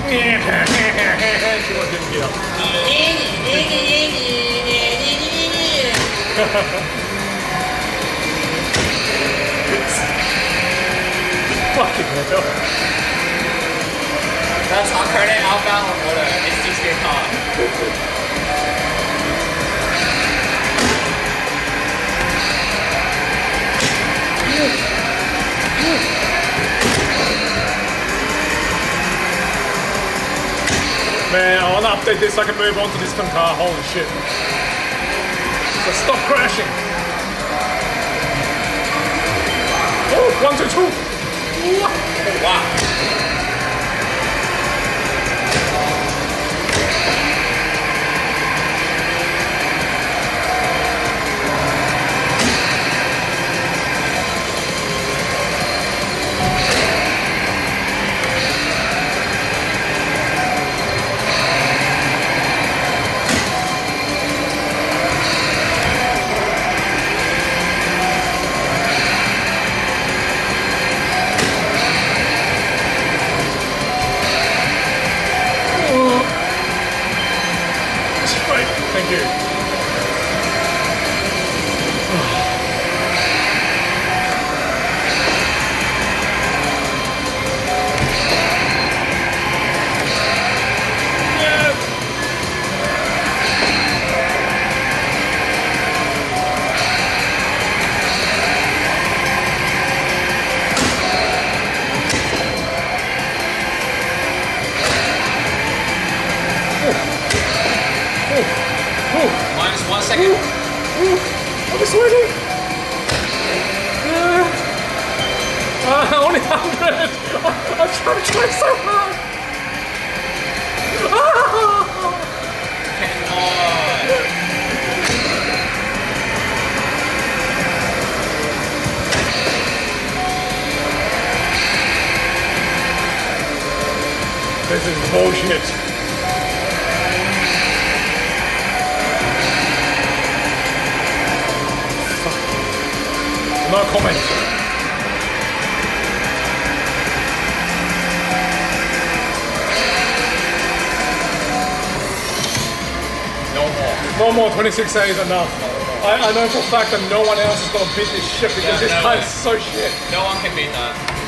She wants him to get up. Fucking hell. That's Arcade Outbound oder ist die GK? Man, I want to update this so I can move on to this car. Holy shit. So stop crashing. Oh, 1, 2, 2. Oh, wow. Thank you. Minus 1 second. I'm sweating. Only 100. I'm trying so hard. Come on. This is bullshit. No comment. No more. No more 26A is enough. I know for a fact that no one else is going to beat this shit because this car is so shit. No one can beat that.